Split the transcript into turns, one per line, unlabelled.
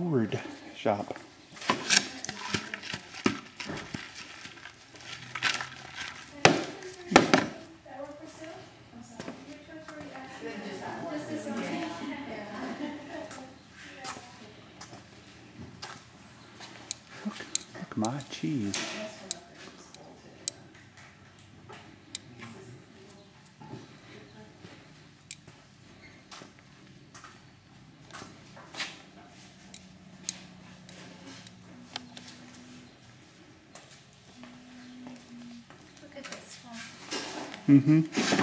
board shop. Look, my cheese.
Look at this one.
Mm-hmm.